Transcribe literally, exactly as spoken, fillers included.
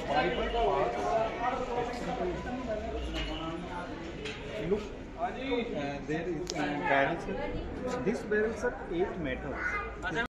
fiber parts. Look, uh, there is uh, barrels. These barrels are eight metals.